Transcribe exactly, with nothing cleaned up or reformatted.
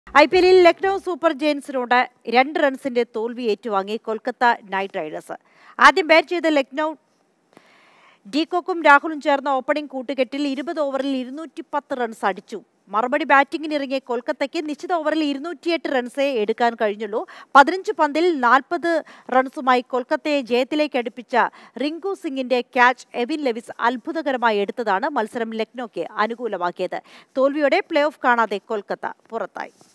I P എല്ലിൽ Lucknow super ജയൻസിനോട് രണ്ട് റൺസിന്റെ തോൽവി ഏറ്റുവാങ്ങി കൊൽക്കത്ത നൈറ്റ് റൈഡേഴ്സ്. ആദ്യം ബാറ്റ് ചെയ്ത ലക്നൗ ഡീകോക്കും രാഹുലും ചേർന്ന ഓപ്പണിംഗ് കൂട്ടുകെട്ടിൽ ഇരുപത് ഓവറിൽ ഇരുന്നൂറ്റി പത്ത് റൺസ് അടിച്ചു. മറുപടി ബാറ്റിംഗിനിറങ്ങിയ കൊൽക്കത്തയ്ക്ക് നിശ്ചിത ഓവറിൽ ഇരുന്നൂറ്റിയെട്ട് റൺസേ എടുക്കാൻ കഴിഞ്ഞുള്ളൂ. പതിനഞ്ച് പന്തിൽ നാൽപ്പത് റൺസുമായി കൊൽക്കത്തയെ ജയത്തിലേക്ക് അടുപ്പിച്ച റിങ്കു സിംഗിന്റെ ക്യാച്ച് എവിൻ ലെവിസ് അത്ഭുതകരമായി എടുത്തതാണ് മത്സരം ലക്നോയ്ക്ക് അനുകൂലമാക്കിയത്. തോൽവിയോടെ പ്ലേ ഓഫ് കാണാതെ കൊൽക്കത്ത പുറത്തായി.